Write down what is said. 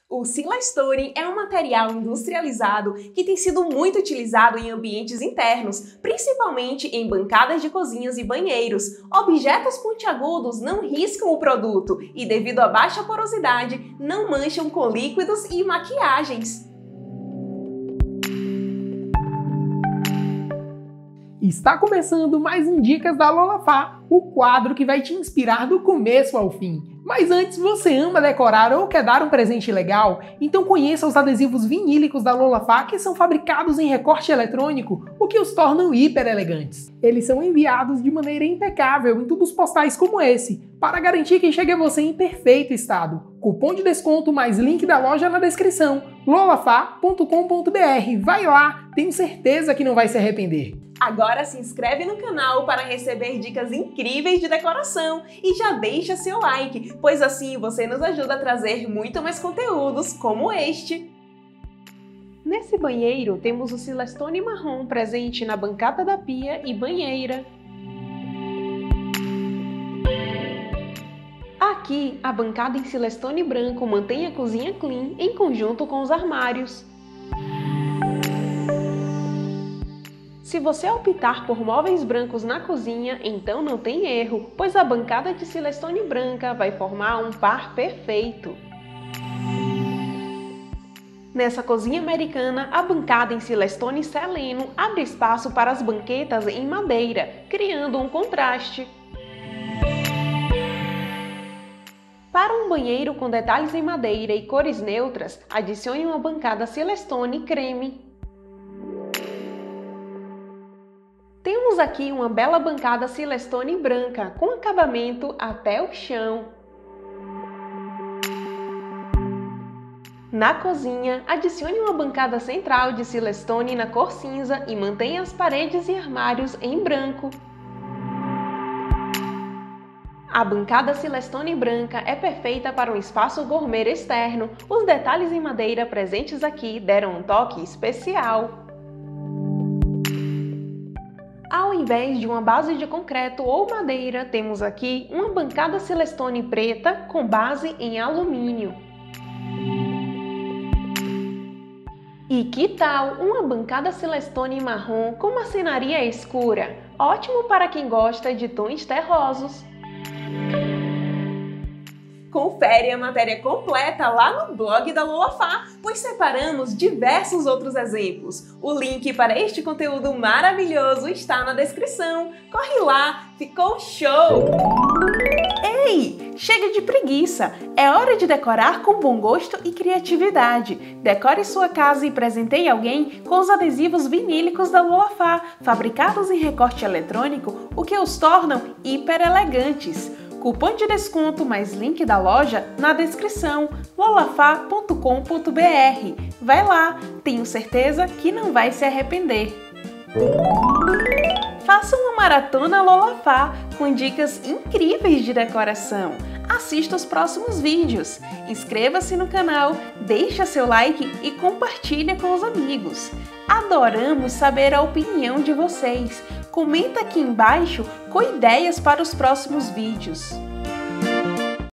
O Silestone é um material industrializado que tem sido muito utilizado em ambientes internos, principalmente em bancadas de cozinhas e banheiros. Objetos pontiagudos não riscam o produto e, devido à baixa porosidade, não mancham com líquidos e maquiagens. Está começando mais um Dicas da Lolafá, o quadro que vai te inspirar do começo ao fim. Mas antes, você ama decorar ou quer dar um presente legal? Então conheça os adesivos vinílicos da Lolafá, que são fabricados em recorte eletrônico, o que os tornam hiper elegantes. Eles são enviados de maneira impecável em tubos postais como esse, para garantir que chegue a você em perfeito estado. Cupom de desconto mais link da loja na descrição, lolafá.com.br. Vai lá, tenho certeza que não vai se arrepender. Agora se inscreve no canal para receber dicas incríveis de decoração e já deixa seu like, pois assim você nos ajuda a trazer muito mais conteúdos como este. Nesse banheiro temos o Silestone marrom presente na bancada da pia e banheira. Aqui, a bancada em Silestone branco mantém a cozinha clean em conjunto com os armários. Se você optar por móveis brancos na cozinha, então não tem erro, pois a bancada de Silestone branca vai formar um par perfeito. Nessa cozinha americana, a bancada em Silestone seleno abre espaço para as banquetas em madeira, criando um contraste. Para um banheiro com detalhes em madeira e cores neutras, adicione uma bancada Silestone creme. Temos aqui uma bela bancada Silestone branca, com acabamento até o chão. Na cozinha, adicione uma bancada central de Silestone na cor cinza e mantenha as paredes e armários em branco. A bancada Silestone branca é perfeita para um espaço gourmet externo. Os detalhes em madeira presentes aqui deram um toque especial. Ao invés de uma base de concreto ou madeira, temos aqui uma bancada Silestone preta com base em alumínio. E que tal uma bancada Silestone marrom com marcenaria escura? Ótimo para quem gosta de tons terrosos. Confere a matéria completa lá no blog da Lolafá, pois separamos diversos outros exemplos. O link para este conteúdo maravilhoso está na descrição. Corre lá, ficou show! Ei, chega de preguiça! É hora de decorar com bom gosto e criatividade. Decore sua casa e presenteie alguém com os adesivos vinílicos da Lolafá, fabricados em recorte eletrônico, o que os tornam hiper elegantes. Cupom de desconto mais link da loja na descrição, lolafá.com.br. Vai lá, tenho certeza que não vai se arrepender. Faça uma maratona Lolafá com dicas incríveis de decoração. Assista os próximos vídeos, inscreva-se no canal, deixa seu like e compartilha com os amigos. Adoramos saber a opinião de vocês. Comenta aqui embaixo com ideias para os próximos vídeos.